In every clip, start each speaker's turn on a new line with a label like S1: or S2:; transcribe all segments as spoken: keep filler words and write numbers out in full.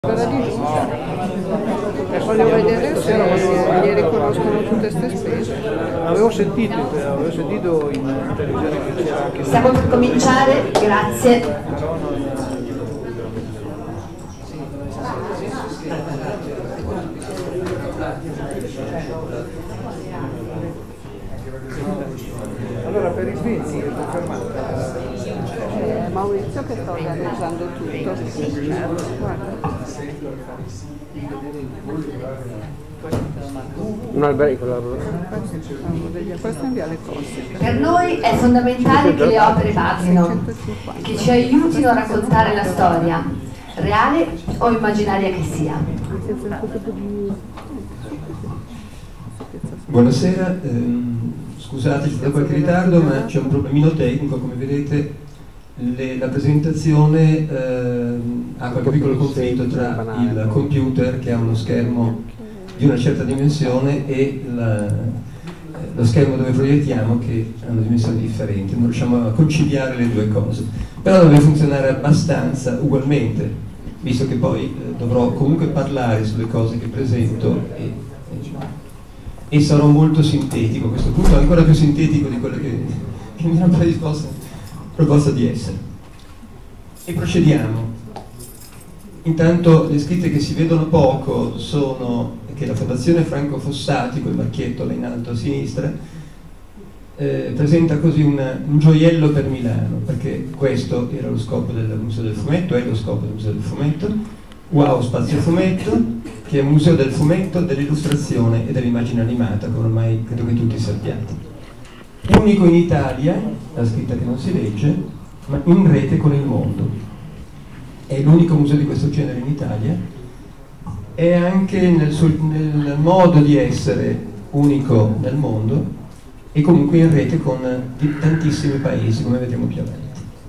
S1: E voglio vedere se gli riconoscono tutte queste spese.
S2: Avevo sentito, avevo sentito in televisione che c'era anche...
S3: Stiamo per cominciare, grazie.
S2: Allora per i svizi è confermata.
S1: È Maurizio che sta organizzando tutto. Guarda.
S4: Un albergo.
S1: Questo è Viale Corsica.
S3: Per noi è fondamentale che le opere vadino, che ci aiutino a raccontare la storia, reale o immaginaria che sia.
S5: Buonasera, ehm, scusate c'è stato qualche ritardo ma c'è un problemino tecnico, come vedete le, la presentazione ehm, ha qualche piccolo conflitto tra il computer che ha uno schermo di una certa dimensione e la, lo schermo dove proiettiamo che ha una dimensione differente, non riusciamo a conciliare le due cose, però deve funzionare abbastanza ugualmente, visto che poi eh, dovrò comunque parlare sulle cose che presento e e sarò molto sintetico, a questo punto ancora più sintetico di quello che, che mi ero predisposto proposto di essere. E procediamo. Intanto le scritte che si vedono poco sono che la Fondazione Franco Fossati, quel marchietto là in alto a sinistra, eh, presenta così una, un gioiello per Milano, perché questo era lo scopo del Museo del Fumetto, è lo scopo del Museo del Fumetto. Wow Spazio Fumetto, che è un museo del fumetto, dell'illustrazione e dell'immagine animata, come ormai credo che tutti sappiate. Unico in Italia, la scritta che non si legge, ma in rete con il mondo. È l'unico museo di questo genere in Italia, è anche nel, suo, nel modo di essere unico nel mondo e comunque in rete con tantissimi paesi, come vedremo più avanti.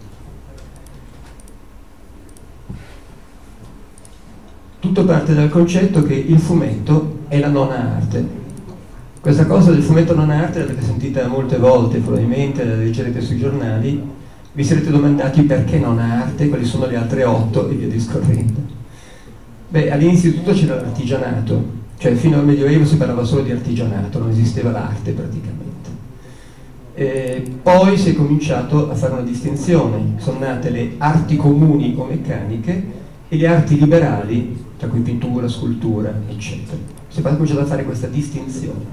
S5: Tutto parte dal concetto che il fumetto è la nona arte. Questa cosa del fumetto nona arte l'avete sentita molte volte, probabilmente la leggerete sui giornali, vi sarete domandati perché nona arte, quali sono le altre otto e via discorrendo. Beh, all'inizio di tutto c'era l'artigianato, cioè fino al Medioevo si parlava solo di artigianato, non esisteva l'arte praticamente. E poi si è cominciato a fare una distinzione, sono nate le arti comuni o meccaniche e le arti liberali, tra cui pittura, scultura, eccetera. Si è cominciato a fare questa distinzione.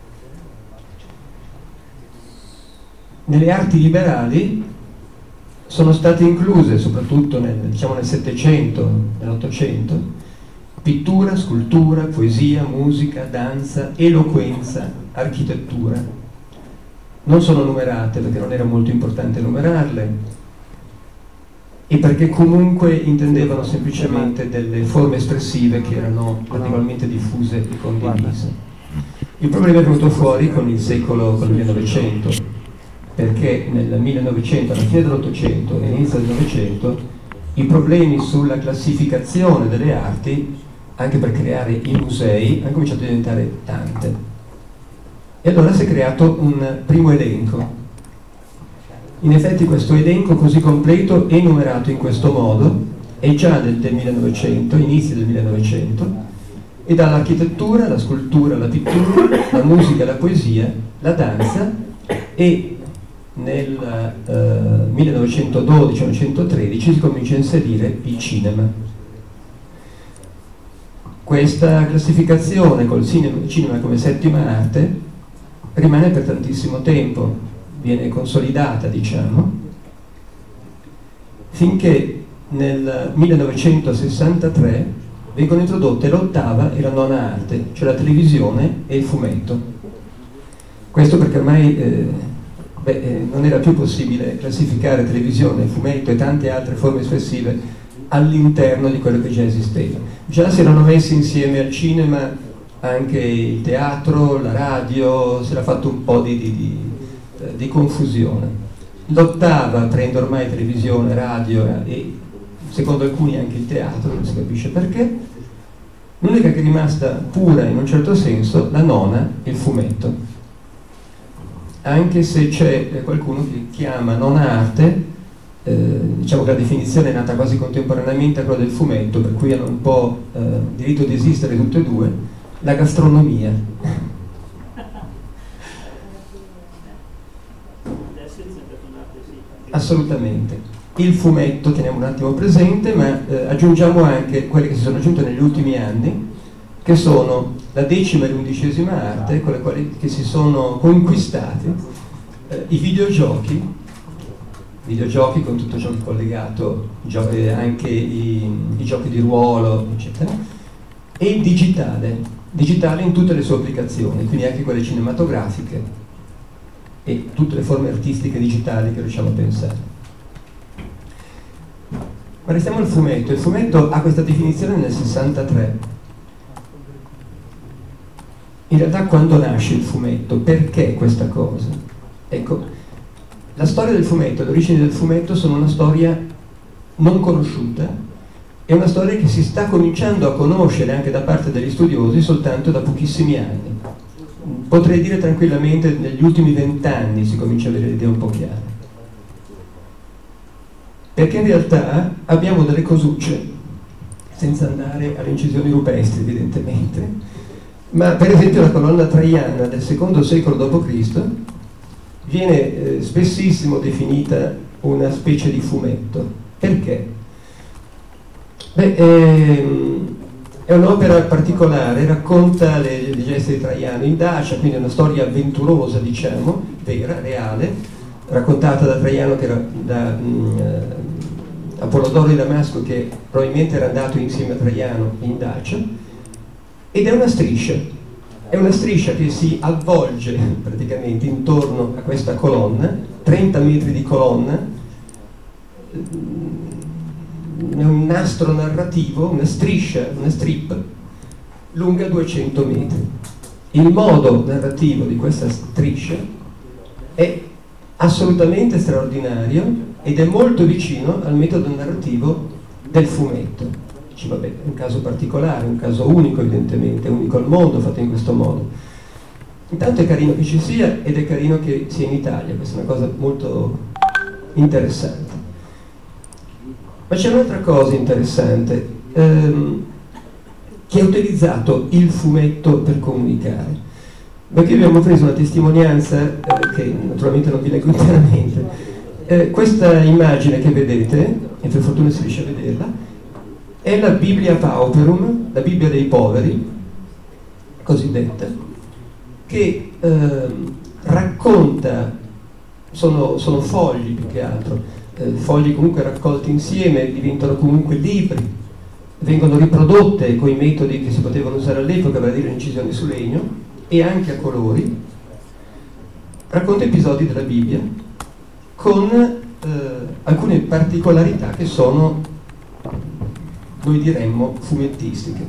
S5: Nelle arti liberali sono state incluse, soprattutto nel, diciamo nel Settecento, nell'Ottocento, pittura, scultura, poesia, musica, danza, eloquenza, architettura. Non sono numerate perché non era molto importante numerarle, e perché comunque intendevano semplicemente delle forme espressive che erano particolarmente diffuse e condivise. Il problema è venuto fuori con il secolo, con il millenovecento, perché nel millenovecento, alla fine dell'Ottocento e all'inizio del Novecento, i problemi sulla classificazione delle arti, anche per creare i musei, hanno cominciato a diventare tante. E allora si è creato un primo elenco. In effetti questo elenco così completo e numerato in questo modo è già del, del millenovecento, inizi del millenovecento, e dall'architettura, la scultura, la pittura, la musica, la poesia, la danza e nel eh, millenovecentododici millenovecentotredici si comincia a inserire il cinema. Questa classificazione col cinema, cinema come settima arte rimane per tantissimo tempo, viene consolidata, diciamo, finché nel millenovecentosessantatré vengono introdotte l'ottava e la nona arte, cioè la televisione e il fumetto. Questo perché ormai eh, beh, eh, non era più possibile classificare televisione, fumetto e tante altre forme espressive all'interno di quello che già esisteva. Già si erano messi insieme al cinema anche il teatro, la radio, si era fatto un po' di, di, di di confusione. L'ottava prende ormai televisione, radio e secondo alcuni anche il teatro, non si capisce perché. L'unica che è rimasta pura in un certo senso, la nona, il fumetto. Anche se c'è qualcuno che chiama nona arte eh, diciamo che la definizione è nata quasi contemporaneamente a quella del fumetto, per cui hanno un po' eh, diritto di esistere tutte e due, la gastronomia. Assolutamente. Il fumetto teniamo un attimo presente, ma eh, aggiungiamo anche quelle che si sono aggiunte negli ultimi anni, che sono la decima e l'undicesima arte, con le quali che si sono conquistati eh, i videogiochi, videogiochi con tutto ciò che è collegato, gio- eh, anche i, i giochi di ruolo, eccetera, e il digitale, digitale in tutte le sue applicazioni, quindi anche quelle cinematografiche e tutte le forme artistiche digitali che riusciamo a pensare. Ma restiamo al fumetto. Il fumetto ha questa definizione nel sessantatré. In realtà quando nasce il fumetto? Perché questa cosa? Ecco, la storia del fumetto, le origini del fumetto sono una storia non conosciuta, è una storia che si sta cominciando a conoscere anche da parte degli studiosi soltanto da pochissimi anni. Potrei dire tranquillamente negli ultimi vent'anni si comincia a avere l'idea un po' chiara. Perché in realtà abbiamo delle cosucce, senza andare alle incisioni rupestri evidentemente, ma per esempio la colonna traiana del secondo secolo dopo Cristo viene eh, spessissimo definita una specie di fumetto. Perché? Beh, ehm, è un'opera particolare, racconta le, le gesta di Traiano in Dacia, quindi è una storia avventurosa, diciamo, vera, reale, raccontata da Traiano, che era da mh, Apollodoro di Damasco, che probabilmente era andato insieme a Traiano in Dacia, ed è una striscia, è una striscia che si avvolge praticamente intorno a questa colonna, trenta metri di colonna, è un nastro narrativo, una striscia, una strip lunga duecento metri. Il modo narrativo di questa striscia è assolutamente straordinario ed è molto vicino al metodo narrativo del fumetto. Dici, vabbè, è un caso particolare, un caso unico evidentemente, unico al mondo, fatto in questo modo. Intanto è carino che ci sia ed è carino che sia in Italia, questa è una cosa molto interessante. Ma c'è un'altra cosa interessante, ehm, che ha utilizzato il fumetto per comunicare. Perché abbiamo preso una testimonianza eh, che naturalmente non vi leggo interamente. Eh, questa immagine che vedete, e per fortuna si riesce a vederla, è la Biblia Pauperum, la Bibbia dei poveri, cosiddetta, che eh, racconta, sono, sono fogli più che altro, eh, fogli comunque raccolti insieme, diventano comunque libri, vengono riprodotte con i metodi che si potevano usare all'epoca, vale a dire incisioni su legno, e anche a colori, racconta episodi della Bibbia con eh, alcune particolarità che sono, noi diremmo, fumettistiche.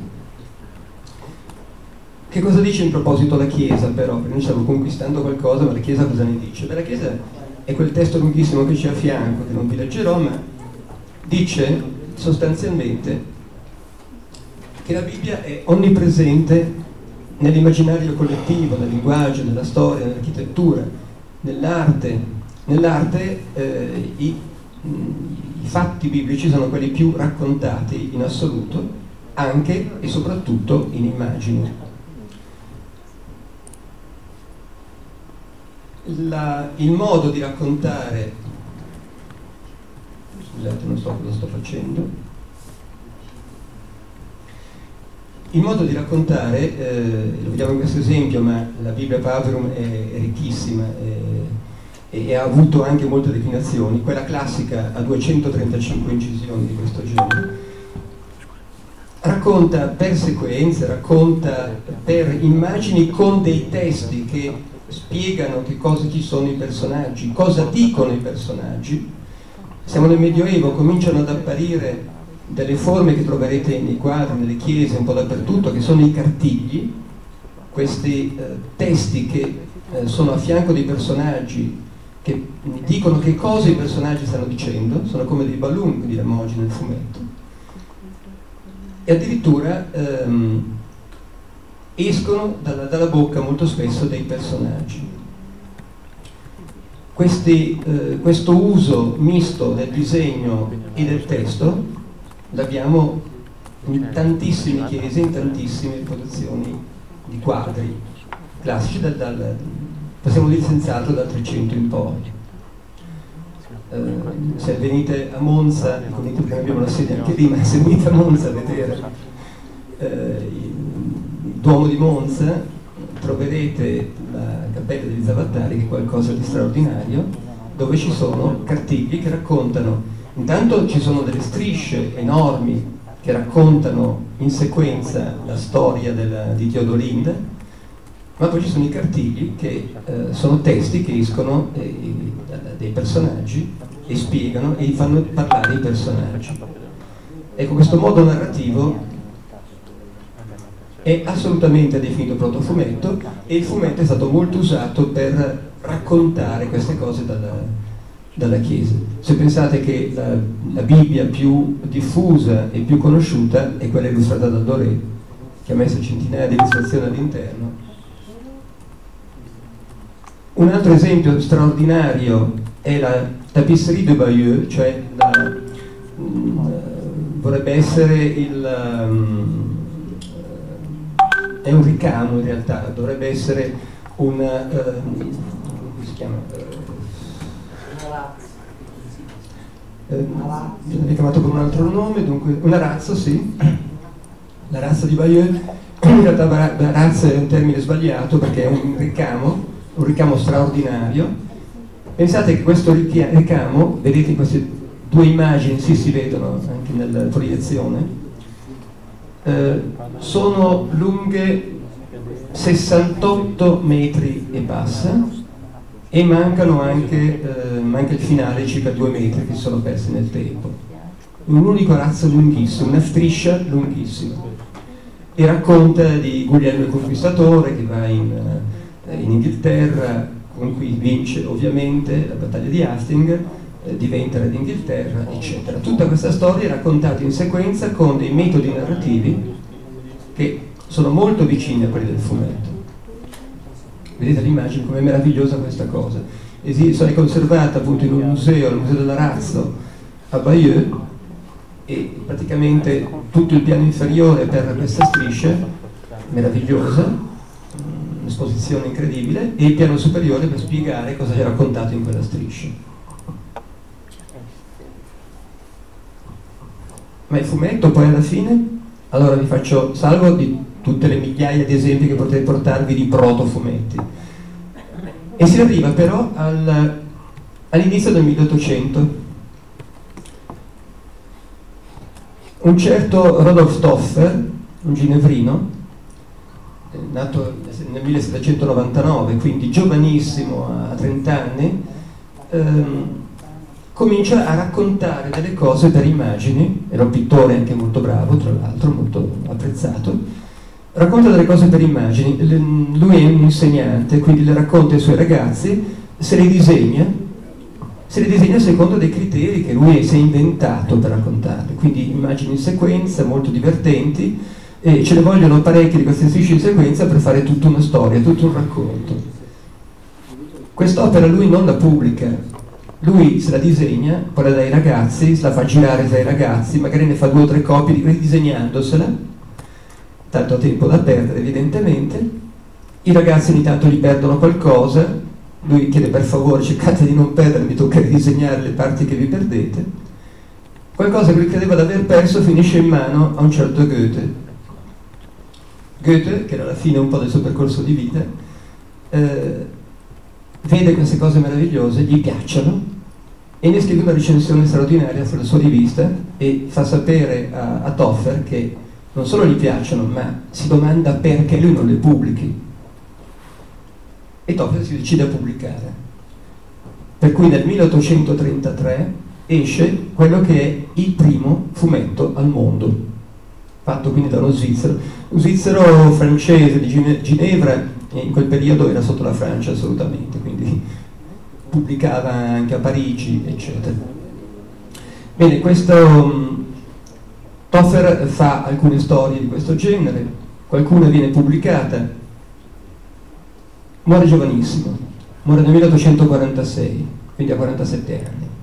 S5: Che cosa dice in proposito la Chiesa però? Perché noi stiamo conquistando qualcosa, ma la Chiesa cosa ne dice? Beh, la Chiesa è quel testo lunghissimo che c'è a fianco, che non vi leggerò, ma dice sostanzialmente che la Bibbia è onnipresente nell'immaginario collettivo, nel linguaggio, nella storia, nell'architettura, nell'arte. Nell'arte eh, i, i fatti biblici sono quelli più raccontati in assoluto, anche e soprattutto in immagini. La, il modo di raccontare, scusate, non so cosa sto facendo. Il modo di raccontare, eh, lo vediamo in questo esempio, ma la Bibbia Pauperum è, è ricchissima e, e ha avuto anche molte declinazioni. Quella classica ha duecentotrentacinque incisioni di questo genere. Racconta per sequenze, racconta per immagini con dei testi che spiegano che cosa ci sono i personaggi, cosa dicono i personaggi. Siamo nel Medioevo, cominciano ad apparire delle forme che troverete nei quadri, nelle chiese, un po' dappertutto, che sono i cartigli, questi eh, testi che eh, sono a fianco dei personaggi, che dicono che cosa i personaggi stanno dicendo, sono come dei balloon, quindi emoji nel fumetto, e addirittura ehm, escono dalla, dalla bocca molto spesso dei personaggi. questi, eh, questo uso misto del disegno e del testo l'abbiamo in tantissime chiese, in tantissime produzioni di quadri classici, dal, dal, possiamo dire senz'altro dal Trecento in poi. Eh, se venite a Monza, perché abbiamo la sede anche lì, ma se venite a Monza a vedere eh, il Duomo di Monza, troverete la Cappella degli Zavattari, che è qualcosa di straordinario, dove ci sono cartigli che raccontano, intanto ci sono delle strisce enormi che raccontano in sequenza la storia della, di Teodolinda, ma poi ci sono i cartigli che eh, sono testi che escono eh, dei personaggi e spiegano e fanno parlare i personaggi. Ecco, questo modo narrativo è assolutamente definito protofumetto, e il fumetto è stato molto usato per raccontare queste cose dalla, dalla Chiesa. Se pensate che la, la Bibbia più diffusa e più conosciuta è quella illustrata da Doré, che ha messo centinaia di illustrazioni all'interno. Un altro esempio straordinario è la Tapisserie de Bayeux, cioè la, mh, vorrebbe essere il... Um, è un ricamo in realtà, dovrebbe essere un... Uh, come si chiama? Uh, viene chiamato con un altro nome, dunque una razza, sì, la razza di Bayeux. In realtà la razza è un termine sbagliato perché è un ricamo, un ricamo straordinario. Pensate che questo ricamo, vedete queste due immagini, sì, si vedono anche nella proiezione, eh, sono lunghe sessantotto metri e passa, e mancano anche, eh, manca il finale, circa due metri che sono persi nel tempo. Un unico razzo lunghissimo, una striscia lunghissima, e racconta di Guglielmo il Conquistatore che va in... in Inghilterra, con cui vince ovviamente la battaglia di Hastings, eh, diventa re d'Inghilterra, eccetera. Tutta questa storia è raccontata in sequenza con dei metodi narrativi che sono molto vicini a quelli del fumetto. Vedete l'immagine, com'è meravigliosa questa cosa. È conservata appunto in un museo, al Museo dell'Arazzo a Bayeux, e praticamente tutto il piano inferiore per questa striscia meravigliosa, un'esposizione incredibile, e il piano superiore per spiegare cosa gli ha raccontato in quella striscia. Ma il fumetto poi alla fine? Allora vi faccio salvo di tutte le migliaia di esempi che potrei portarvi di protofumetti, e si arriva però al, all'inizio del milleottocento. Un certo Rodolphe Stoffer, un ginevrino, nato nel millesettecentonovantanove, quindi giovanissimo, a trenta anni, ehm, comincia a raccontare delle cose per immagini. Era un pittore anche molto bravo, tra l'altro, molto apprezzato. Racconta delle cose per immagini. Lui è un insegnante, quindi le racconta ai suoi ragazzi, se le disegna, se le disegna secondo dei criteri che lui si è inventato per raccontarle, quindi immagini in sequenza, molto divertenti, e ce ne vogliono parecchie di queste strisce in sequenza per fare tutta una storia, tutto un racconto. Quest'opera lui non la pubblica, lui se la disegna, poi la dà ai ragazzi, se la fa girare tra i ragazzi, magari ne fa due o tre copie ridisegnandosela, tanto tempo da perdere evidentemente. I ragazzi ogni tanto gli perdono qualcosa, lui chiede per favore cercate di non perdere, mi tocca ridisegnare le parti che vi perdete. Qualcosa che lui credeva di aver perso finisce in mano a un certo Goethe. Goethe, che era alla fine un po' del suo percorso di vita, eh, vede queste cose meravigliose, gli piacciono, e ne scrive una recensione straordinaria sulla sua rivista e fa sapere a, a Toffer che non solo gli piacciono, ma si domanda perché lui non le pubblichi. E Toffer si decide a pubblicare. Per cui nel milleottocentotrentatré esce quello che è il primo fumetto al mondo, fatto quindi da uno svizzero, un svizzero francese di Gine- Ginevra, e in quel periodo era sotto la Francia assolutamente, quindi pubblicava anche a Parigi, eccetera. Bene, questo um, Toffer fa alcune storie di questo genere, qualcuna viene pubblicata, muore giovanissimo, muore nel milleottocentoquarantasei, quindi ha quarantasette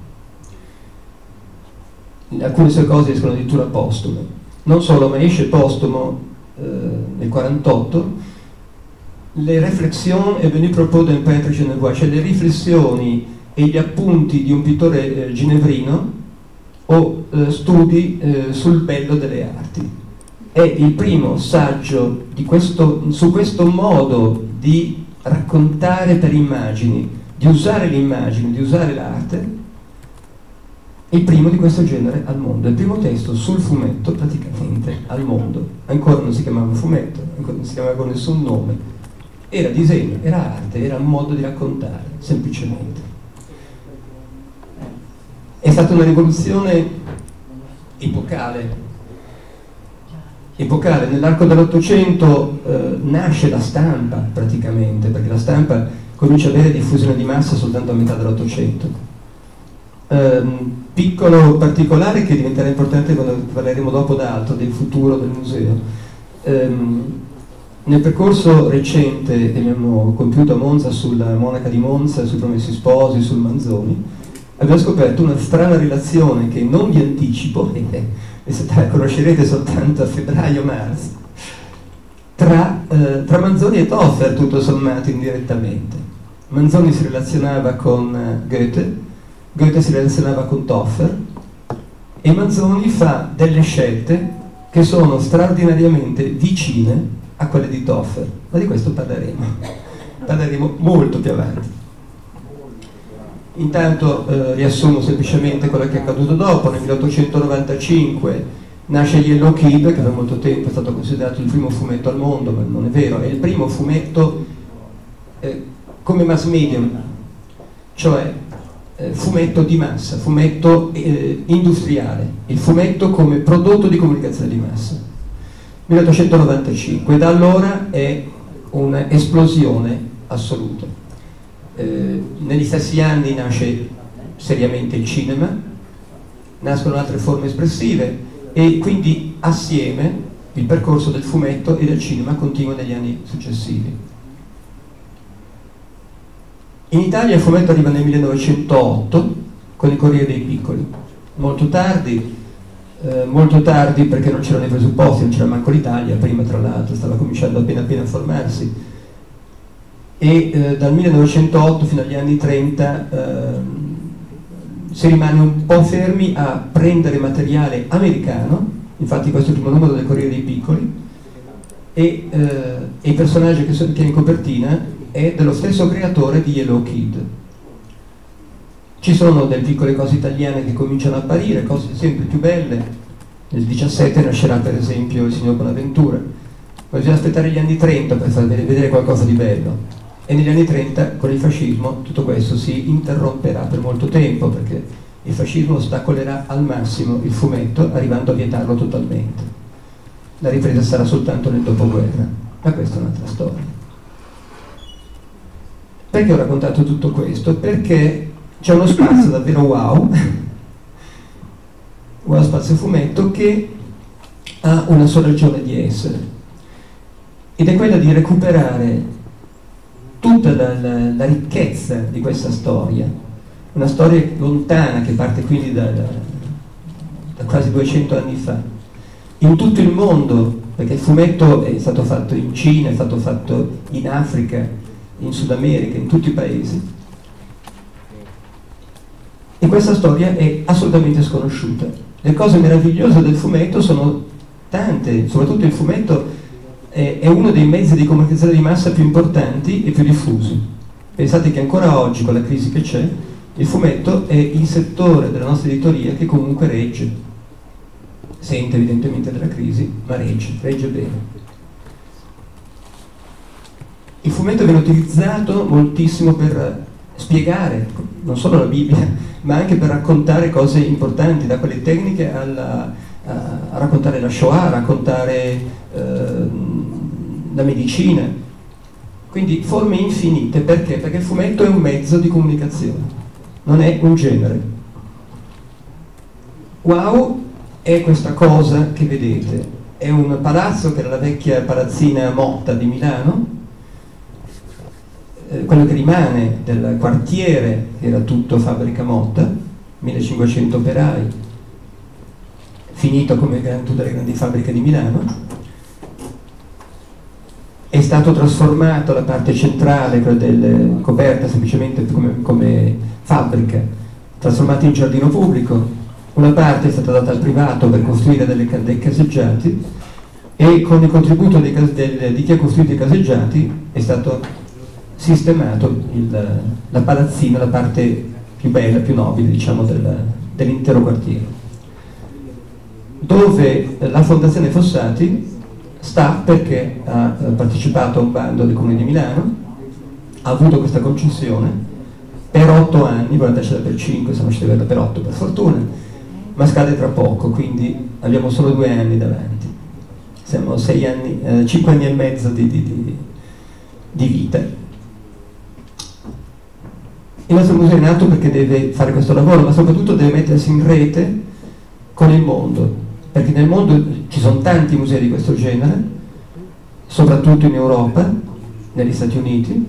S5: anni. Alcune sue cose escono addirittura postume. Non solo, ma esce postumo eh, nel quarantotto le réflexions et venues propos d'un peintre genevois, cioè le riflessioni e gli appunti di un pittore eh, ginevrino o eh, studi eh, sul bello delle arti. È il primo saggio di questo, su questo modo di raccontare per immagini, di usare l'immagine, di usare l'arte, il primo di questo genere al mondo, il primo testo sul fumetto praticamente al mondo. Ancora non si chiamava fumetto, ancora non si chiamava con nessun nome. Era disegno, era arte, era un modo di raccontare, semplicemente. È stata una rivoluzione epocale. Epocale. Nell'arco dell'Ottocento eh, nasce la stampa, praticamente, perché la stampa comincia ad avere diffusione di massa soltanto a metà dell'Ottocento. Um, piccolo particolare che diventerà importante quando parleremo dopo d'altro, del futuro del museo. Um, Nel percorso recente che abbiamo compiuto a Monza sulla monaca di Monza, sui Promessi Sposi, sul Manzoni, abbiamo scoperto una strana relazione che non vi anticipo, e la conoscerete soltanto a febbraio-marzo, tra, eh, tra Manzoni e Toffer, tutto sommato indirettamente. Manzoni si relazionava con Goethe, Goethe si relazionava con Toffer, e Manzoni fa delle scelte che sono straordinariamente vicine a quelle di Toffer, ma di questo parleremo, parleremo molto più avanti. Intanto eh, riassumo semplicemente quello che è accaduto dopo. Nel milleottocentonovantacinque nasce Yellow Kid, che per molto tempo è stato considerato il primo fumetto al mondo, ma non è vero, è il primo fumetto eh, come mass medium, cioè eh, fumetto di massa, fumetto eh, industriale, il fumetto come prodotto di comunicazione di massa. milleottocentonovantacinque, da allora è un'esplosione assoluta. Eh, negli stessi anni nasce seriamente il cinema, nascono altre forme espressive e quindi assieme il percorso del fumetto e del cinema continua negli anni successivi. In Italia il fumetto arriva nel millenovecentootto con il Corriere dei Piccoli, molto tardi. Eh, molto tardi perché non c'erano i presupposti, non c'era manco l'Italia, prima tra l'altro stava cominciando appena appena a formarsi, e eh, dal millenovecentootto fino agli anni trenta eh, si rimane un po' fermi a prendere materiale americano. Infatti questo è il primo numero del Corriere dei Piccoli, e, eh, e il personaggio che, so, che è in copertina è dello stesso creatore di Yellow Kid. Ci sono delle piccole cose italiane che cominciano a apparire, cose sempre più belle. Nel diciassette nascerà per esempio Il Signor Bonaventura. Poi bisogna aspettare gli anni trenta per far vedere qualcosa di bello. E negli anni trenta, con il fascismo, tutto questo si interromperà per molto tempo, perché il fascismo ostacolerà al massimo il fumetto, arrivando a vietarlo totalmente. La ripresa sarà soltanto nel dopoguerra, ma questa è un'altra storia. Perché ho raccontato tutto questo? Perché c'è uno spazio davvero wow, wow spazio fumetto, che ha una sola ragione di essere, ed è quella di recuperare tutta la, la, la ricchezza di questa storia, una storia lontana che parte quindi da, da, da quasi duecento anni fa, in tutto il mondo, perché il fumetto è stato fatto in Cina, è stato fatto in Africa, in Sud America, in tutti i paesi. E questa storia è assolutamente sconosciuta. Le cose meravigliose del fumetto sono tante, soprattutto il fumetto è, è uno dei mezzi di comunicazione di massa più importanti e più diffusi. Pensate che ancora oggi, con la crisi che c'è, il fumetto è il settore della nostra editoria che comunque regge. Sente evidentemente della crisi, ma regge, regge bene. Il fumetto viene utilizzato moltissimo per spiegare non solo la Bibbia, ma anche per raccontare cose importanti, da quelle tecniche alla, a, a raccontare la Shoah, a raccontare eh, la medicina. Quindi forme infinite. Perché? Perché il fumetto è un mezzo di comunicazione, non è un genere. Wow è questa cosa che vedete, è un palazzo che era la vecchia palazzina Motta di Milano, eh, quello che rimane del quartiere, che era tutto fabbrica Motta, millecinquecento operai, finito come tutte le grandi fabbriche di Milano, è stato trasformato la parte centrale, quella del, coperta semplicemente come, come fabbrica, trasformata in giardino pubblico. Una parte è stata data al privato per costruire delle, dei caseggiati, e con il contributo dei, del, di chi ha costruito i caseggiati è stato sistemato il, la palazzina, la parte più bella, più nobile, diciamo, del, dell'intero quartiere, dove la Fondazione Fossati sta perché ha partecipato a un bando del Comune di Milano, ha avuto questa concessione per otto anni, voleva darcela per cinque, se non ci deve averla per otto per fortuna, ma scade tra poco, quindi abbiamo solo due anni davanti, siamo sei anni, eh, cinque anni e mezzo di, di, di, di vita. Il nostro museo è nato perché deve fare questo lavoro, ma soprattutto deve mettersi in rete con il mondo, perché nel mondo ci sono tanti musei di questo genere, soprattutto in Europa, negli Stati Uniti.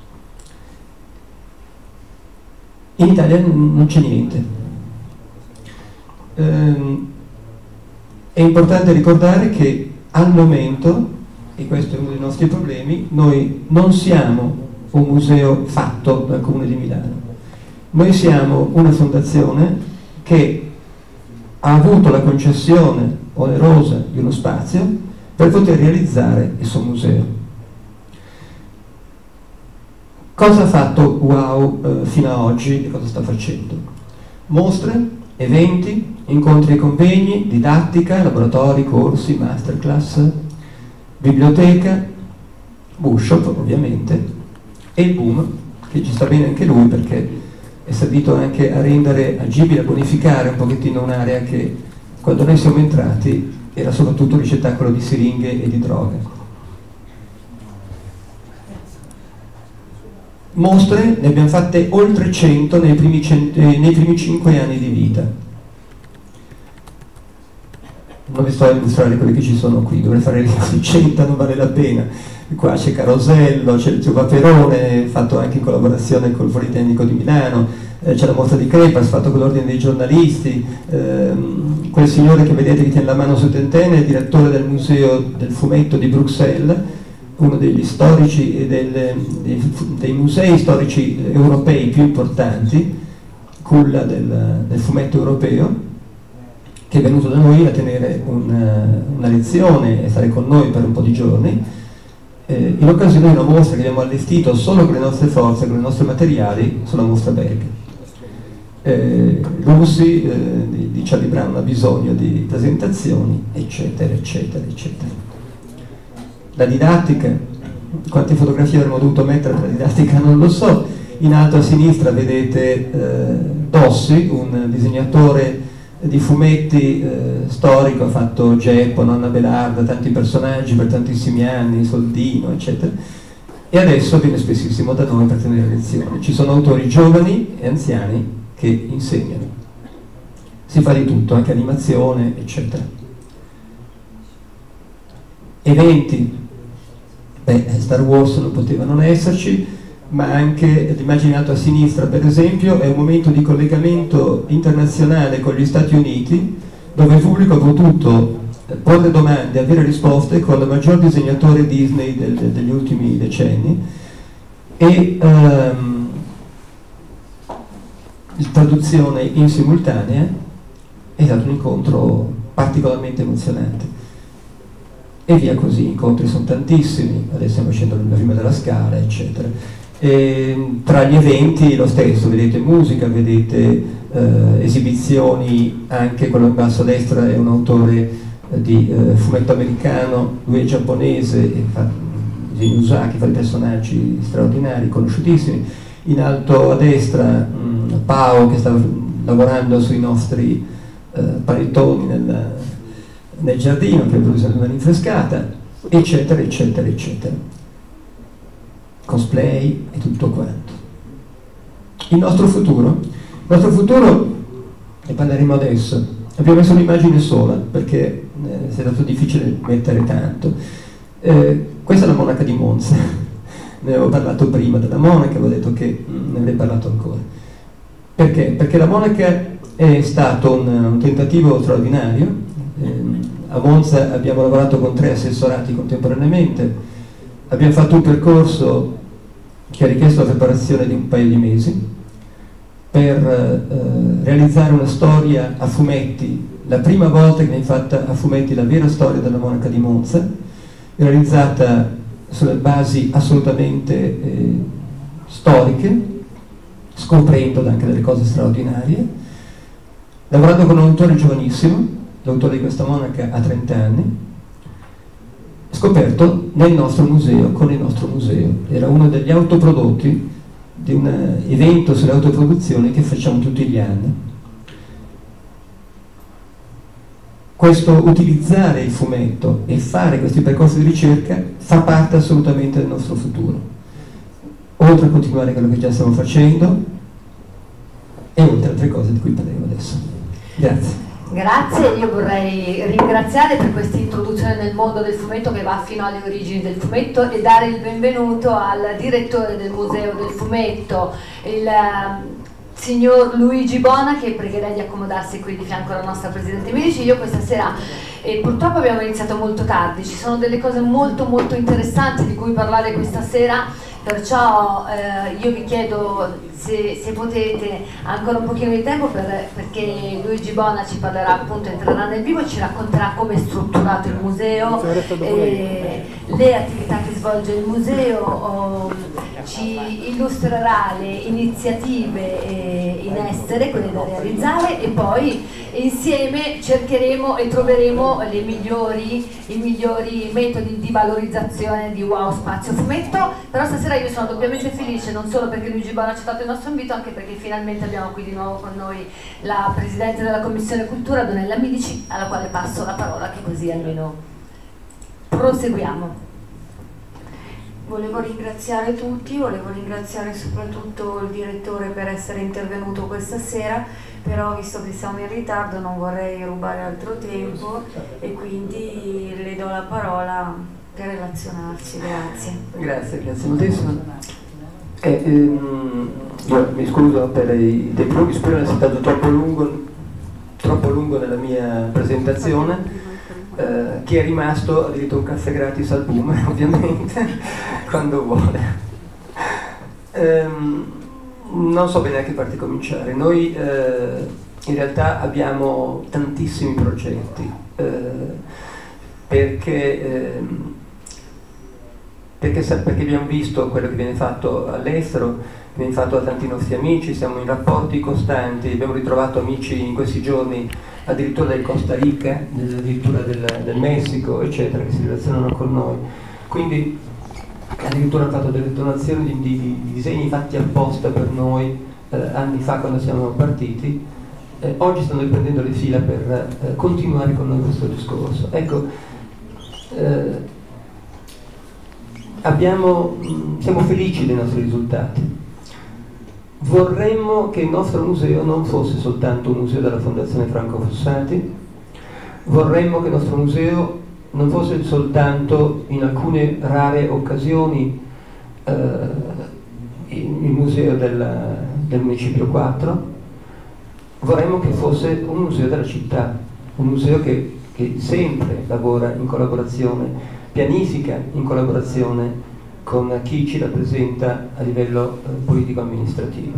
S5: In Italia non c'è niente. Ehm, è importante ricordare che al momento, e questo è uno dei nostri problemi, noi non siamo un museo fatto dal Comune di Milano, noi siamo una fondazione che ha avuto la concessione onerosa di uno spazio per poter realizzare il suo museo. Cosa ha fatto Wow eh, fino ad oggi e cosa sta facendo? Mostre, eventi, incontri e convegni, didattica, laboratori, corsi, masterclass, biblioteca, workshop ovviamente, e il boom, che ci sta bene anche lui perché è servito anche a rendere agibile, a bonificare un pochettino un'area che quando noi siamo entrati era soprattutto un ricettacolo di siringhe e di droga. Mostre ne abbiamo fatte oltre cento nei primi, cento, nei primi cinque anni di vita. Non vi sto a illustrare quelli che ci sono qui, dovrei fare i cento, non vale la pena. Qua c'è Carosello, c'è il Paperone, fatto anche in collaborazione col Politecnico di Milano, eh, c'è la mostra di Crepas, fatto con l'ordine dei giornalisti, ehm, quel signore che vedete che tiene la mano su Tentene è il direttore del museo del fumetto di Bruxelles, uno degli storici e del, dei, dei musei storici europei più importanti, culla del, del fumetto europeo, che è venuto da noi a tenere una, una lezione e stare con noi per un po' di giorni, eh, in occasione di una mostra che abbiamo allestito solo con le nostre forze, con i nostri materiali, sulla mostra belga. Eh, Lucy eh, di, di Charlie Brown ha bisogno di presentazioni, eccetera, eccetera, eccetera. La didattica, quante fotografie avremmo dovuto mettere per la didattica non lo so. In alto a sinistra vedete eh, Dossi, un disegnatore di fumetti eh, storico, ha fatto Geppo, Nonna Belarda, tanti personaggi per tantissimi anni, Soldino, eccetera, e adesso viene spessissimo da noi per tenere lezioni. Ci sono autori giovani e anziani che insegnano, si fa di tutto, anche animazione, eccetera. Eventi, beh, Star Wars non poteva non esserci, ma anche l'immagine in alto a sinistra, per esempio, è un momento di collegamento internazionale con gli Stati Uniti, dove il pubblico ha potuto porre domande e avere risposte con il maggior disegnatore Disney del, del, degli ultimi decenni, e um, la traduzione in simultanea è stato un incontro particolarmente emozionante. E via così, incontri sono tantissimi, adesso stiamo facendo la prima della Scala, eccetera. E tra gli eventi lo stesso, vedete musica, vedete eh, esibizioni, anche quello in basso a destra è un autore eh, di eh, fumetto americano, lui è giapponese e fa Usaki, fa dei personaggi straordinari, conosciutissimi. In alto a destra mh, Pao, che sta lavorando sui nostri eh, panettoni nel, nel giardino, che è bisogno di una rinfrescata, eccetera, eccetera, eccetera. Cosplay e tutto quanto. Il nostro futuro? Il nostro futuro, ne parleremo adesso. Abbiamo messo un'immagine sola perché eh, è stato difficile mettere tanto. Eh, questa è la monaca di Monza. ne avevo parlato prima della monaca, avevo detto che mh, ne avrei parlato ancora. Perché? Perché la monaca è stato un, un tentativo straordinario. Eh, a Monza abbiamo lavorato con tre assessorati contemporaneamente, abbiamo fatto un percorso che ha richiesto la preparazione di un paio di mesi per eh, realizzare una storia a fumetti, la prima volta che viene fatta a fumetti la vera storia della monaca di Monza, realizzata sulle basi assolutamente eh, storiche, scoprendo anche delle cose straordinarie, lavorando con un autore giovanissimo, l'autore di questa monaca ha trenta anni, scoperto nel nostro museo, con il nostro museo. Era uno degli autoprodotti di un evento sulle autoproduzioni che facciamo tutti gli anni. Questo utilizzare il fumetto e fare questi percorsi di ricerca fa parte assolutamente del nostro futuro, oltre a continuare quello che già stiamo facendo e oltre altre cose di cui parleremo adesso. Grazie.
S3: Grazie, io vorrei ringraziare per questa introduzione nel mondo del fumetto che va fino alle origini del fumetto e dare il benvenuto al direttore del Museo del Fumetto, il uh, signor Luigi Bona, che pregherei di accomodarsi qui di fianco alla nostra Presidente Medici. Io questa sera, e purtroppo abbiamo iniziato molto tardi, ci sono delle cose molto molto interessanti di cui parlare questa sera, perciò eh, io vi chiedo se, se potete ancora un pochino di tempo per, perché Luigi Bona ci parlerà, appunto entrerà nel vivo e ci racconterà come è strutturato il museo, eh, le attività che svolge il museo, o, ci illustrerà le iniziative eh, in essere, quelle da realizzare, e poi insieme cercheremo e troveremo le migliori, i migliori metodi di valorizzazione di Wow Spazio Fumetto. Però stasera io sono doppiamente felice, non solo perché Luigi Bona ha accettato il nostro invito, anche perché finalmente abbiamo qui di nuovo con noi la Presidente della Commissione Cultura, Donella Medici, alla quale passo la parola, che così almeno proseguiamo.
S4: Volevo ringraziare tutti, volevo ringraziare soprattutto il direttore per essere intervenuto questa sera, però visto che siamo in ritardo non vorrei rubare altro tempo e quindi le do la parola per relazionarci. Grazie.
S5: Grazie, grazie moltissimo. Eh, ehm, io mi scuso per i tempi lunghi, spero non sia stato troppo lungo, troppo lungo nella mia presentazione. Uh, chi è rimasto ha diritto a un caffè gratis al boom, ovviamente, quando vuole. Um, non so bene a che parte cominciare. Noi uh, in realtà abbiamo tantissimi progetti, uh, perché, uh, perché, perché abbiamo visto quello che viene fatto all'estero, viene fatto da tanti nostri amici, siamo in rapporti costanti, abbiamo ritrovato amici in questi giorni addirittura del Costa Rica, addirittura del, del Messico, eccetera, che si relazionano con noi. Quindi addirittura hanno fatto delle donazioni di, di, di disegni fatti apposta per noi eh, anni fa quando siamo partiti. Eh, oggi stanno riprendendo le fila per eh, continuare con noi questo discorso. Ecco, eh, abbiamo, mh, siamo felici dei nostri risultati. Vorremmo che il nostro museo non fosse soltanto un museo della Fondazione Franco Fossati, vorremmo che il nostro museo non fosse soltanto in alcune rare occasioni eh, il museo del, del Municipio quattro, vorremmo che fosse un museo della città, un museo che, che sempre lavora in collaborazione, pianifica in collaborazione con chi ci rappresenta a livello eh, politico-amministrativo.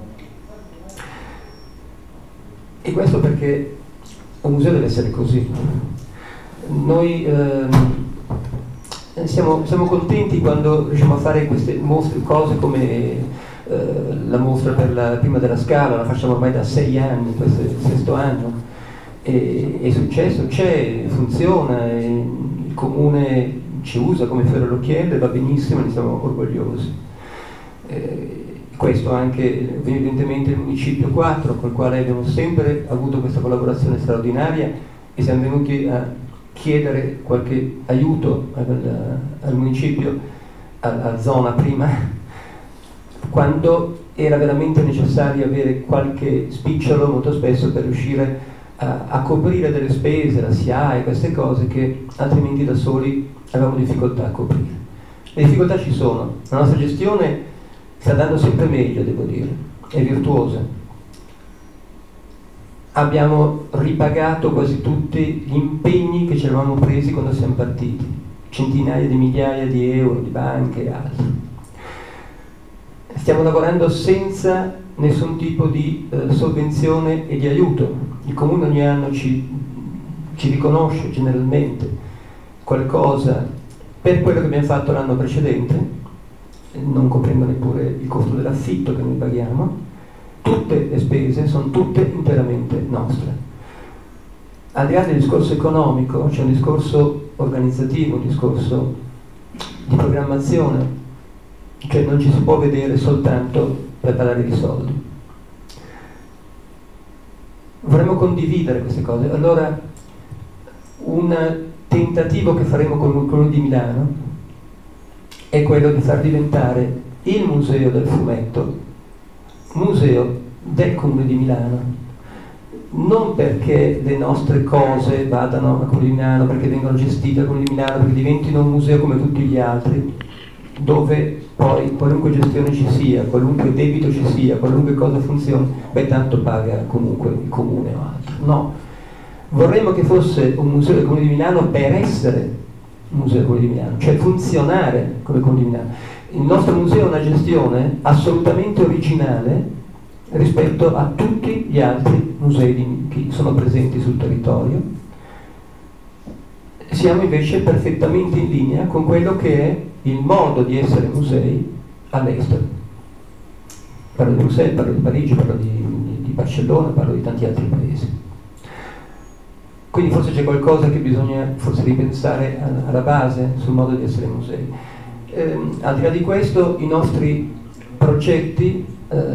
S5: E questo perché un museo deve essere così. Noi ehm, siamo, siamo contenti quando riusciamo a fare queste mostre, cose come eh, la mostra per la prima della Scala, la facciamo ormai da sei anni, questo è il sesto anno, e è successo, c'è, funziona, e il comune ci usa come fiore all'occhiello e va benissimo, ne siamo orgogliosi. Eh, questo anche evidentemente il Municipio quattro, col quale abbiamo sempre avuto questa collaborazione straordinaria e siamo venuti a chiedere qualche aiuto al, al Municipio, alla zona prima, quando era veramente necessario avere qualche spicciolo molto spesso per riuscire a, a coprire delle spese, la S I A E, queste cose che altrimenti da soli avevamo difficoltà a coprire. Le difficoltà ci sono, la nostra gestione sta andando sempre meglio, devo dire, è virtuosa. Abbiamo ripagato quasi tutti gli impegni che ci eravamo presi quando siamo partiti, centinaia di migliaia di euro di banche e altro. Stiamo lavorando senza nessun tipo di eh, sovvenzione e di aiuto. Il Comune ogni anno ci, ci riconosce generalmente qualcosa per quello che abbiamo fatto l'anno precedente, non coprendo neppure il costo dell'affitto che noi paghiamo. Tutte le spese sono tutte interamente nostre. Al di là del discorso economico c'è un discorso organizzativo, un discorso di programmazione, cioè non ci si può vedere soltanto per parlare di soldi. Vorremmo condividere queste cose. Allora, un tentativo che faremo con il Comune di Milano è quello di far diventare il Museo del Fumetto museo del Comune di Milano, non perché le nostre cose vadano al Comune di Milano, perché vengono gestite al Comune di Milano, perché diventino un museo come tutti gli altri, dove poi qualunque gestione ci sia, qualunque debito ci sia, qualunque cosa funzioni, beh tanto paga comunque il Comune o altro. No, vorremmo che fosse un museo del Comune di Milano per essere un museo del Comune di Milano, cioè funzionare come il Comune di Milano. Il nostro museo è una gestione assolutamente originale rispetto a tutti gli altri musei che sono presenti sul territorio. Siamo invece perfettamente in linea con quello che è il modo di essere musei all'estero. Parlo di Bruxelles, parlo di Parigi, parlo di, di Barcellona, parlo di tanti altri paesi. Quindi forse c'è qualcosa che bisogna forse ripensare alla base sul modo di essere musei. Eh, al di là di questo, i nostri progetti eh,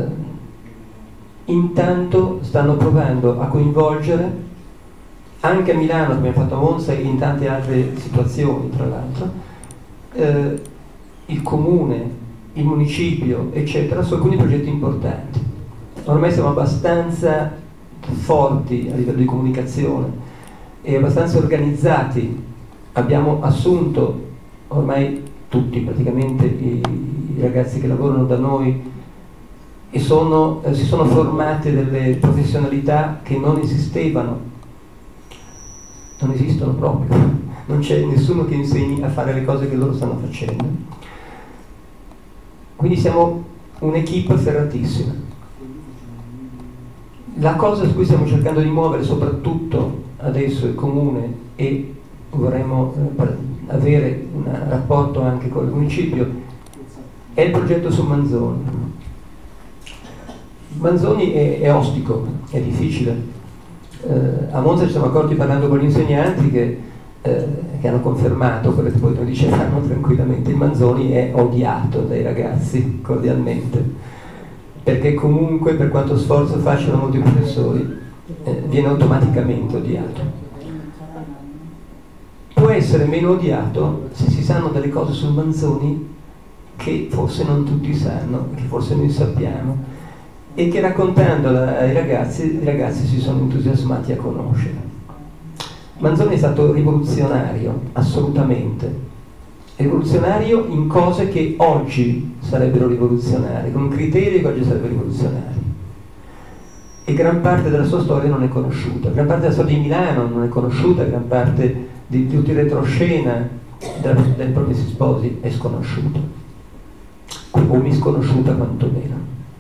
S5: intanto stanno provando a coinvolgere anche a Milano, come abbiamo fatto a Monza e in tante altre situazioni tra l'altro, eh, il comune, il municipio eccetera, su alcuni progetti importanti. Ormai siamo abbastanza forti a livello di comunicazione e abbastanza organizzati, abbiamo assunto ormai tutti praticamente i, i ragazzi che lavorano da noi e sono, eh, si sono formate delle professionalità che non esistevano, non esistono proprio, non c'è nessuno che insegni a fare le cose che loro stanno facendo. Quindi siamo un'equipe ferratissima. La cosa su cui stiamo cercando di muovere soprattutto adesso il Comune e vorremmo eh, avere un rapporto anche con il municipio è il progetto su Manzoni. Manzoni è, è ostico, è difficile. Eh, a Monza ci siamo accorti parlando con gli insegnanti che, eh, che hanno confermato quello che poi noi dicevamo tranquillamente: il Manzoni è odiato dai ragazzi cordialmente, perché comunque per quanto sforzo facciano molti professori eh, viene automaticamente odiato. Può essere meno odiato se si sanno delle cose sul Manzoni che forse non tutti sanno, che forse noi sappiamo, e che raccontandole ai ragazzi, i ragazzi si sono entusiasmati a conoscere. Manzoni è stato rivoluzionario, assolutamente. Rivoluzionario in cose che oggi sarebbero rivoluzionarie, con criteri che oggi sarebbero rivoluzionari. E gran parte della sua storia non è conosciuta, gran parte della storia di Milano non è conosciuta, gran parte di tutti il retroscena del Promessi Sposi è sconosciuto, o misconosciuta quantomeno.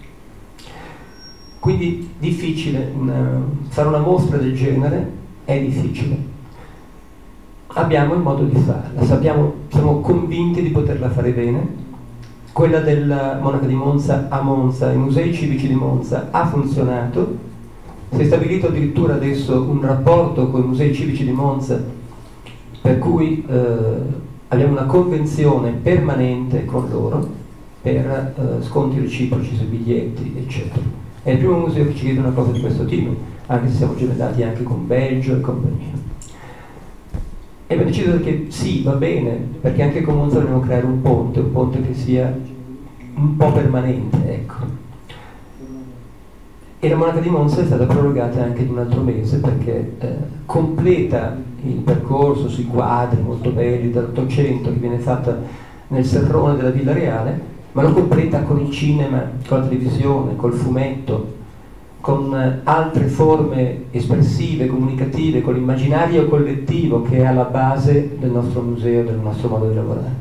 S5: Quindi difficile, una, fare una mostra del genere è difficile. Abbiamo il modo di farla, sappiamo, siamo convinti di poterla fare bene. Quella della Monaca di Monza a Monza, i musei civici di Monza ha funzionato, si è stabilito addirittura adesso un rapporto con i musei civici di Monza per cui eh, abbiamo una convenzione permanente con loro per eh, sconti reciproci sui biglietti eccetera. È il primo museo che ci chiede una cosa di questo tipo, anche se siamo gemellati anche con Belgio e compagnia. E abbiamo deciso che sì, va bene, perché anche con Monza vogliamo creare un ponte, un ponte che sia un po' permanente, ecco. E la Monaca di Monza è stata prorogata anche di un altro mese perché eh, completa il percorso sui quadri molto belli dall'Ottocento che viene fatta nel serrone della Villa Reale, ma lo completa con il cinema, con la televisione, col fumetto, con altre forme espressive, comunicative, con l'immaginario collettivo che è alla base del nostro museo, del nostro modo di lavorare.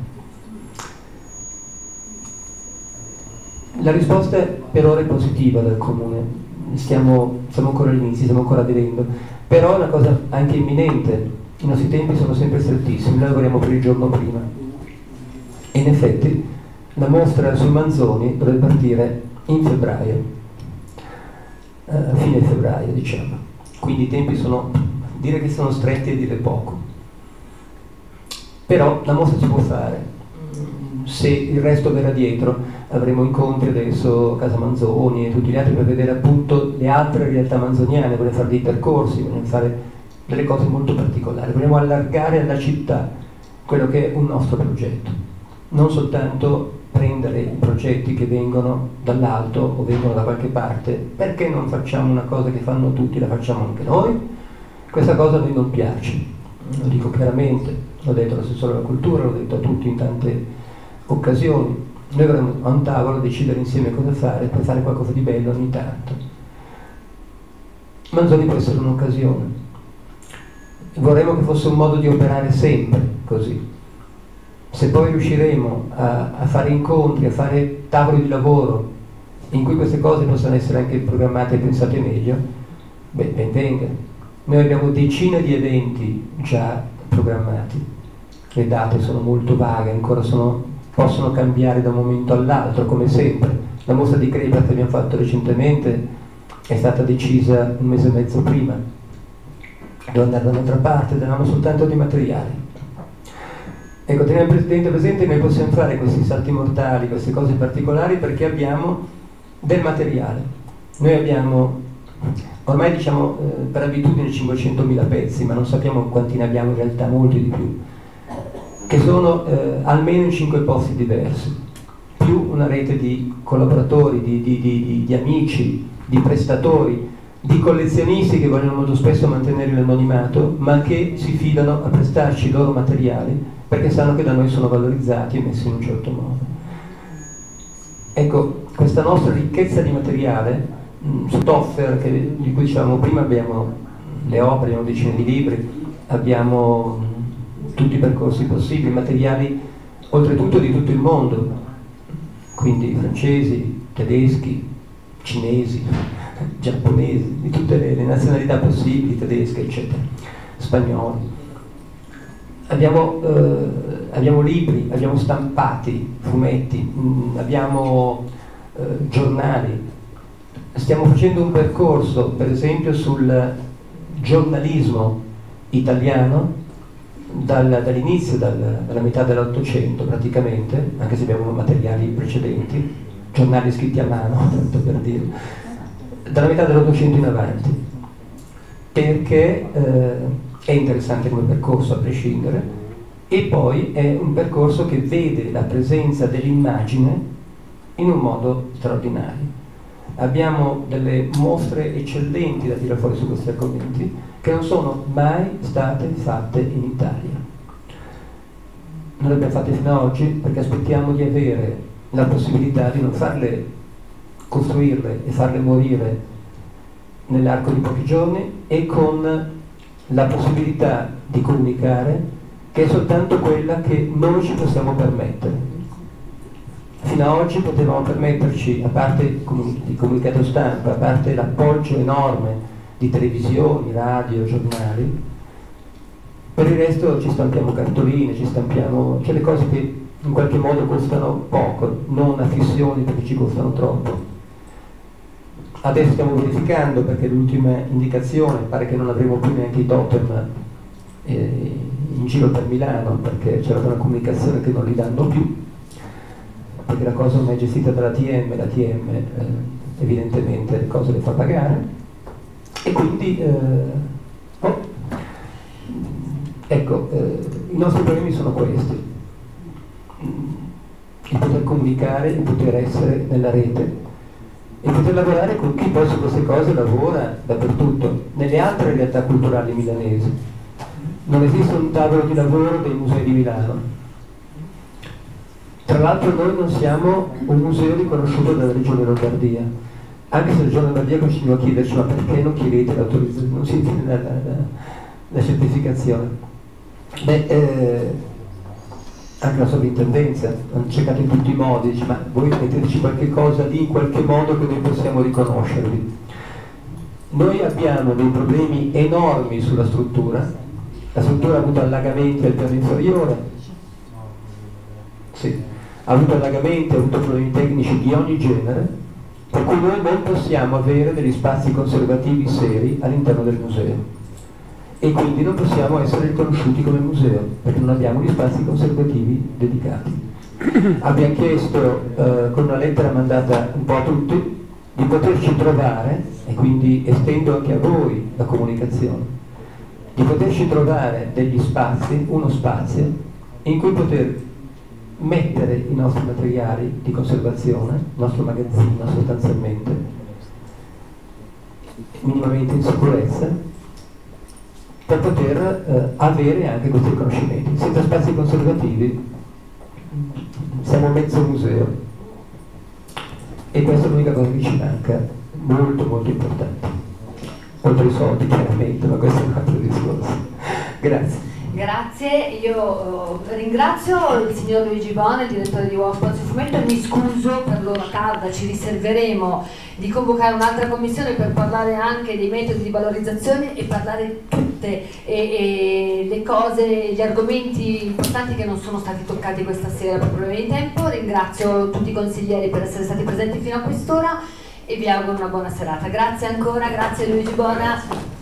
S5: La risposta per ora è positiva dal Comune, stiamo, siamo ancora all'inizio, stiamo ancora vedendo, però è una cosa anche imminente, i nostri tempi sono sempre strettissimi, noi lavoriamo per il giorno prima e in effetti la mostra sui Manzoni dovrebbe partire in febbraio, eh, fine febbraio diciamo, quindi i tempi sono, dire che sono stretti è dire poco, però la mostra si può fare. Se il resto verrà dietro, avremo incontri adesso a Casa Manzoni e tutti gli altri per vedere appunto le altre realtà manzoniane, vogliamo fare dei percorsi, vogliamo fare delle cose molto particolari, vogliamo allargare alla città quello che è un nostro progetto, non soltanto prendere i progetti che vengono dall'alto o vengono da qualche parte, perché non facciamo una cosa che fanno tutti, la facciamo anche noi? Questa cosa a noi non piace, lo dico chiaramente, l'ho detto all'assessore alla cultura, l'ho detto a tutti in tante occasioni, noi dovremmo a un tavolo decidere insieme cosa fare per fare qualcosa di bello ogni tanto. Manzoni può essere un'occasione, vorremmo che fosse un modo di operare sempre così. Se poi riusciremo a, a fare incontri, a fare tavoli di lavoro in cui queste cose possano essere anche programmate e pensate meglio, beh, ben venga. Noi abbiamo decine di eventi già programmati, le date sono molto vaghe, ancora sono possono cambiare da un momento all'altro, come sempre. La mostra di Crepa che abbiamo fatto recentemente è stata decisa un mese e mezzo prima, devo andare da un'altra parte, davamo soltanto di materiali. Ecco, teniamo Presidente presente che noi possiamo fare questi salti mortali, queste cose particolari, perché abbiamo del materiale. Noi abbiamo, ormai diciamo eh, per abitudine cinquecentomila pezzi, ma non sappiamo quanti ne abbiamo in realtà, molti di più, che sono eh, almeno in cinque posti diversi, più una rete di collaboratori, di, di, di, di amici, di prestatori, di collezionisti che vogliono molto spesso mantenere l'anonimato, ma che si fidano a prestarci i loro materiali perché sanno che da noi sono valorizzati e messi in un certo modo. Ecco, questa nostra ricchezza di materiale, su Toffer, che, di cui dicevamo prima, abbiamo le opere, abbiamo decine di libri, abbiamo tutti i percorsi possibili, materiali oltretutto di tutto il mondo, quindi francesi, tedeschi, cinesi, giapponesi, di tutte le, le nazionalità possibili, tedesche eccetera, spagnoli. Abbiamo, eh, abbiamo libri, abbiamo stampati, fumetti, mh, abbiamo eh, giornali. Stiamo facendo un percorso per esempio sul giornalismo italiano Dal, dall'inizio, dal, dalla metà dell'Ottocento praticamente, anche se abbiamo materiali precedenti, giornali scritti a mano, tanto per dire, dalla metà dell'Ottocento in avanti, perché eh, è interessante come percorso a prescindere, e poi è un percorso che vede la presenza dell'immagine in un modo straordinario. Abbiamo delle mostre eccellenti da tirare fuori su questi argomenti, che non sono mai state fatte in Italia. Non le abbiamo fatte fino ad oggi perché aspettiamo di avere la possibilità di non farle costruirle e farle morire nell'arco di pochi giorni, e con la possibilità di comunicare, che è soltanto quella che noi ci possiamo permettere. Fino ad oggi potevamo permetterci, a parte il comunicato stampa, a parte l'appoggio enorme di televisioni, radio, giornali, per il resto ci stampiamo cartoline, ci stampiamo, cioè le cose che in qualche modo costano poco, non a fissioni perché ci costano troppo. Adesso stiamo verificando, perché l'ultima indicazione pare che non avremo più neanche i totem eh, in giro per Milano, perché c'era una comunicazione che non li danno più, perché la cosa non è gestita dalla T M, la T M eh, evidentemente le cose le fa pagare. E quindi, eh, oh, ecco, eh, i nostri problemi sono questi: il poter comunicare, il poter essere nella rete e poter lavorare con chi poi su queste cose lavora dappertutto. Nelle altre realtà culturali milanesi non esiste un tavolo di lavoro dei musei di Milano. Tra l'altro noi non siamo un museo riconosciuto dalla Regione Lombardia, anche se la Regione Lombardia continua a chiederci ma perché non chiedete l'autorizzazione, non si tiene la, la, la certificazione. Beh, eh, anche la sovrintendenza hanno cercato in tutti i modi, dice ma voi metteteci qualche cosa lì in qualche modo che noi possiamo riconoscervi. Noi abbiamo dei problemi enormi sulla struttura, la struttura ha avuto allagamenti al piano inferiore, sì, ha avuto allagamenti, ha avuto problemi tecnici di ogni genere, per cui noi non possiamo avere degli spazi conservativi seri all'interno del museo e quindi non possiamo essere riconosciuti come museo perché non abbiamo gli spazi conservativi dedicati. Abbiamo chiesto eh, con una lettera mandata un po' a tutti di poterci trovare, e quindi estendo anche a voi la comunicazione, di poterci trovare degli spazi, uno spazio in cui poter mettere i nostri materiali di conservazione, il nostro magazzino sostanzialmente, minimamente in sicurezza, per poter eh, avere anche questi riconoscimenti. Senza spazi conservativi siamo mezzo museo e questa è l'unica cosa che ci manca, molto molto importante. Oltre ai soldi chiaramente, ma questo è un altro discorso. Grazie.
S3: Grazie, io eh, ringrazio il signor Luigi Bona, il direttore di Uomo Spazio Fumetto, e mi scuso per l'ora tarda. Ci riserveremo di convocare un'altra commissione per parlare anche dei metodi di valorizzazione e parlare tutte e, e le cose, gli argomenti importanti che non sono stati toccati questa sera per problemi di tempo. Ringrazio tutti i consiglieri per essere stati presenti fino a quest'ora e vi auguro una buona serata. Grazie ancora, grazie Luigi Bona.